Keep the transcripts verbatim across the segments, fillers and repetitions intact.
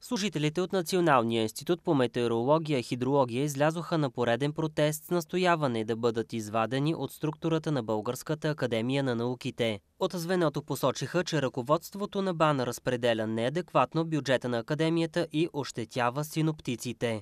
Служителите от Националния институт по метеорология и хидрология излязоха на пореден протест с настояване да бъдат извадени от структурата на Българската академия на науките. От звеното посочиха, че ръководството на БАН разпределя неадекватно бюджета на академията и ощетява синоптиците.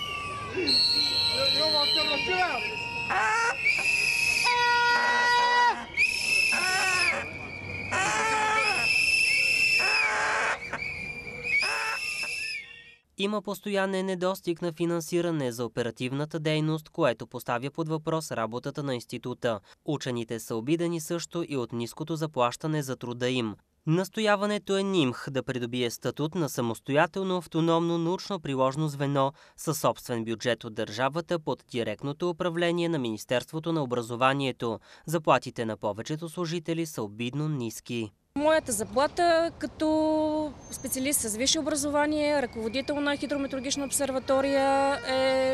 Има постоянен недостиг на финансиране за оперативната дейност, което поставя под въпрос работата на института. Учените са обидени също и от ниското заплащане за труда им. Настояването е НИМХ да придобие статут на самостоятелно автономно научно-приложно звено със собствен бюджет от държавата под директното управление на Министерството на образованието. Заплатите на повечето служители са обидно ниски. Моята заплата като специалист с висше образование, ръководител на хидрометеорологична обсерватория е...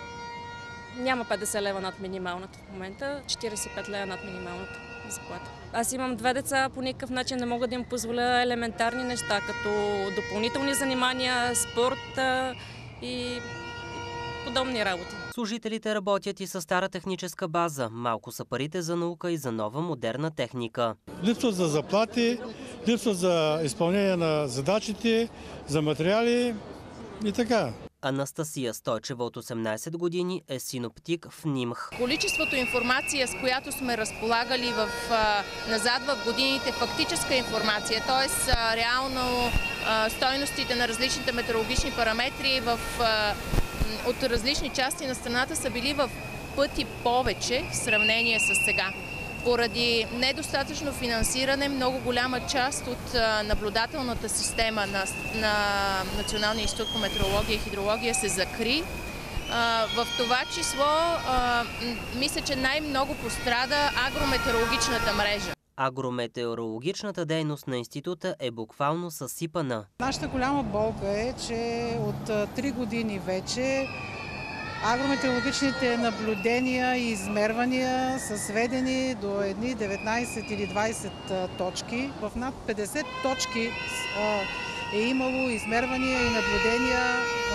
няма петдесет лева над минималната в момента, четиридесет и пет лева над минималната заплата. Аз имам две деца, по никакъв начин не мога да им позволя елементарни неща, като допълнителни занимания, спорт и подобни работи. Служителите работят и със стара техническа база. Малко са парите за наука и за нова модерна техника. Липсва за заплати, липсва за изпълнение на задачите, за материали и така. Анастасия Стойчева от осемнадесет години е синоптик в НИМХ. Количеството информация, с която сме разполагали в, назад в годините, фактическа информация, т.е. реално стойностите на различните метеорологични параметри в, от различни части на страната са били в пъти повече в сравнение с сега. Поради недостатъчно финансиране, много голяма част от наблюдателната система на, на Националния институт по метеорология и хидрология се закри. В това число, мисля, че най-много пострада агрометеорологичната мрежа. Агрометеорологичната дейност на института е буквално съсипана. Нашата голяма болка е, че от три години вече агрометеорологичните наблюдения и измервания са сведени до едни деветнадесет или двадесет точки. В над петдесет точки е имало измервания и наблюдения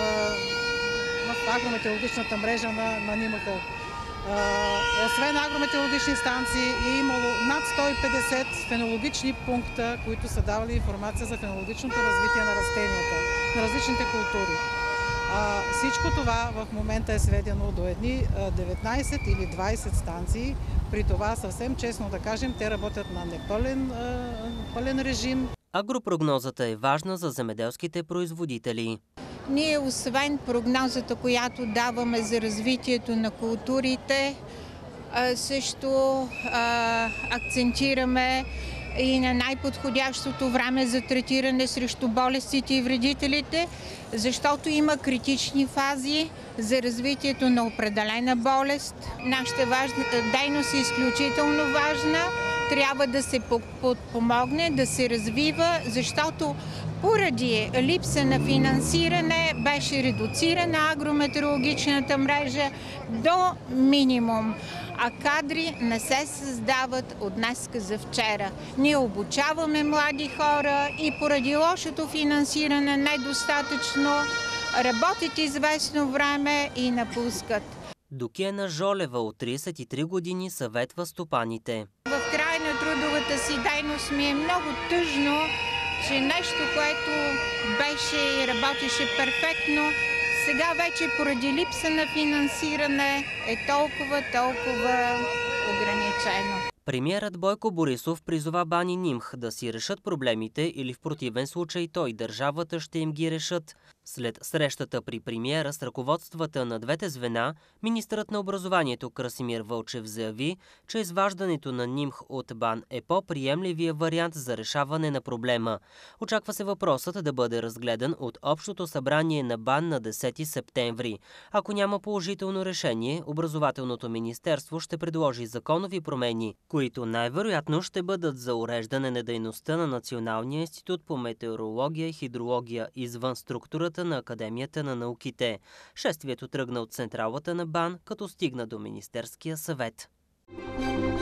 в агрометеорологичната мрежа на, на НИМХ. Освен агрометеорологични станции е имало над сто и петдесет фенологични пункта, които са давали информация за фенологичното развитие на растенията, на различните култури. А, всичко това в момента е сведено до едни деветнадесет или двадесет станции. При това, съвсем честно да кажем, те работят на непълен пълен режим. Агропрогнозата е важна за земеделските производители. Ние, освен прогнозата, която даваме за развитието на културите, също акцентираме и на най-подходящото време за третиране срещу болестите и вредителите, защото има критични фази за развитието на определена болест. Нашата важна, дейност е изключително важна, трябва да се подпомогне, да се развива, защото поради липса на финансиране беше редуцирана агрометеорологичната мрежа до минимум, а кадри не се създават от днеска за вчера. Ние обучаваме млади хора и поради лошото финансиране недостатъчно работят известно време и напускат. Дукена Жолева от тридесет и три години съветва стопаните. В края на трудовата си дейност ми е много тъжно, че нещо, което беше и работеше перфектно, сега вече поради липса на финансиране е толкова, толкова ограничено. Премиерът Бойко Борисов призова БАН и НИМХ да си решат проблемите или в противен случай той и държавата ще им ги решат. След срещата при премиера с ръководствата на двете звена, министърът на образованието Красимир Вълчев заяви, че изваждането на НИМХ от БАН е по-приемливия вариант за решаване на проблема. Очаква се въпросът да бъде разгледан от Общото събрание на БАН на десети септември. Ако няма положително решение, Образователното министерство ще предложи законови промени, които най-вероятно ще бъдат за уреждане на дейността на Националния институт по метеорология и хидрология извън структурата на Академията на науките. Шествието тръгна от централата на БАН, като стигна до Министерския съвет.